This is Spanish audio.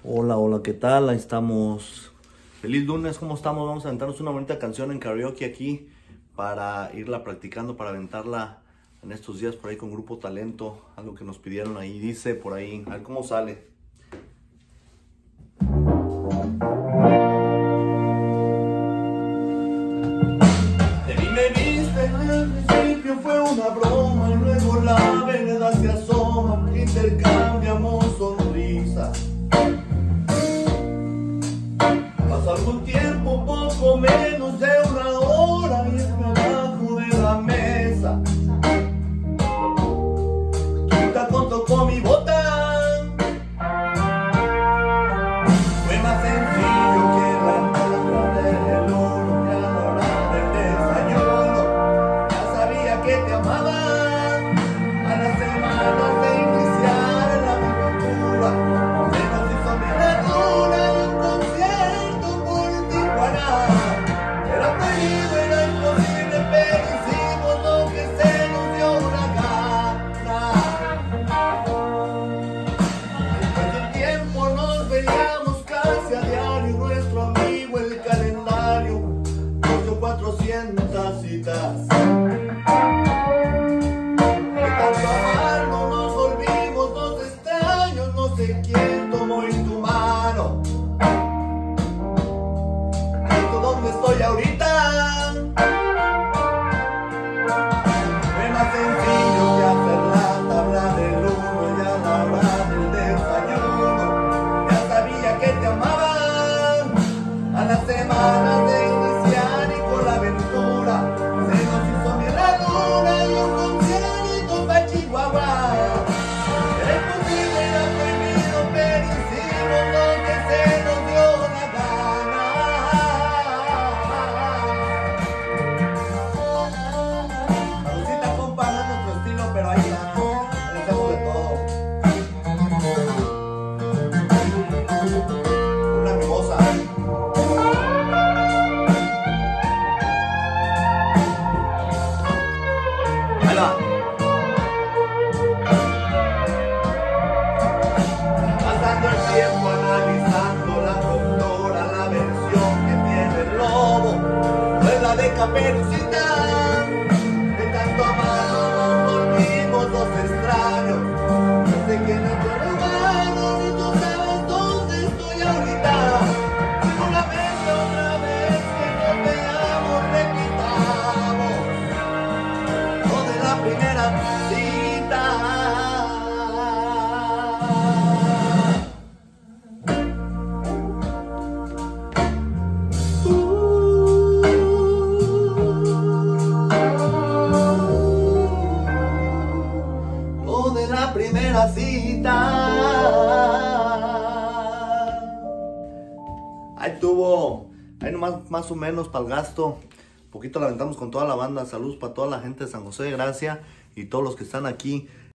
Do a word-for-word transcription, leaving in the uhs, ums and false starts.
Hola, hola, ¿qué tal? Ahí estamos. Feliz lunes, ¿cómo estamos? Vamos a aventarnos una bonita canción en karaoke aquí para irla practicando, para aventarla en estos días por ahí con Grupo Talento. Algo que nos pidieron ahí, dice por ahí, a ver cómo sale. De mí me viste, al principio fue una broma y luego la verdad se asoma, intercambiamos sonrisas. Pasa algún tiempo, poco menos de una hora y es abajo de la mesa. Tu tacón tocó mi botán. Fue más sencillo que la tabla del uno y a la hora del desayuno. Ya sabía que te amaba. A las semanas de iniciar la aventura se nos hizo bien la luna y un concierto por Tijuana. Era prohibido, era imposible, pero hicimos lo que se nos dio una gana. Después de un tiempo nos veíamos casi a diario. Nuestro amigo el calendario nos dio cuatrocientas citas. De tanto amarnos nos volvimos dos extraños. No sé quién tomó en tu mano. ¿Esto dónde estoy ahorita? Fue más sencillo que hacer la tabla del uno y a la hora del desayuno. Ya sabía que te amaba. A las semanas de iniciar y con la aventura se nos hizo bien la luna y un concierto pa' Chihuahua. Era imposible, era prohibido, pero hicimos lo que se nos dio la gana. Salucita, compa, no es nuestro estilo, pero ahí está. Le echamos de todo. Una mimosa. Ahí va. Pasando el tiempo analizando la doctora, la versión que tiene el lobo no es la de Caperucita. De tanto amarnos nos volvimos dos extraños. No sé quién es tu hermano ni tú sabes dónde estoy ahorita. Solamente otra vez que nos veamos repitamos lo de la primera cita. Lo de la primera cita. Ahí tuvo, ahí nomás más o menos para el gasto. Un poquito la aventamos con toda la banda. Saludos para toda la gente de San José de Gracia y todos los que están aquí